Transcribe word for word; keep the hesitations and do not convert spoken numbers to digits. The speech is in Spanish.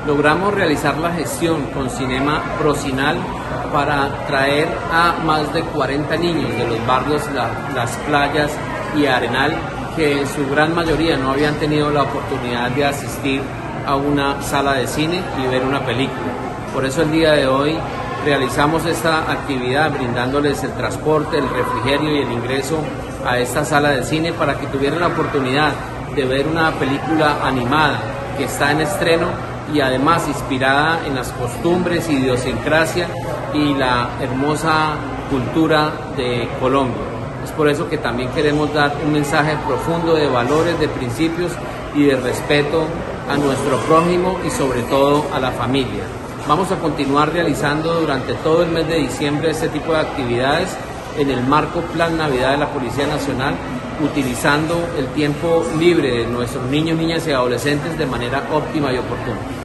logramos realizar la gestión con Cinema Procinal para traer a más de cuarenta niños de los barrios La, Las Playas y Arenal, que en su gran mayoría no habían tenido la oportunidad de asistir a una sala de cine y ver una película. Por eso el día de hoy realizamos esta actividad brindándoles el transporte, el refrigerio y el ingreso a esta sala de cine para que tuvieran la oportunidad de ver una película animada que está en estreno y además inspirada en las costumbres, idiosincrasia y la hermosa cultura de Colombia. Es por eso que también queremos dar un mensaje profundo de valores, de principios y de respeto a nuestro prójimo y sobre todo a la familia. Vamos a continuar realizando durante todo el mes de diciembre este tipo de actividades en el marco Plan Navidad de la Policía Nacional, utilizando el tiempo libre de nuestros niños, niñas y adolescentes de manera óptima y oportuna.